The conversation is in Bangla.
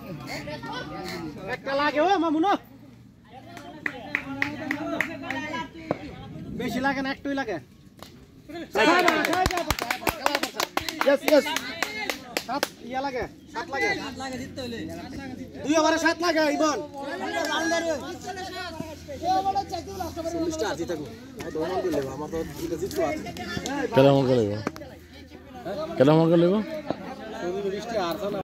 একটা লাগে ও মামুনো বেশি লাগে না একটুই লাগে यस यस 7 ইয়া লাগে 7 লাগে জিততে হলে 2 ওভারে 7 লাগে ইবন স্টার জিতাবো দোনো দিলে আমার তো এটা জিতবো আছে কেমন করে লেবো কেমন করে লেবো 20 টা আর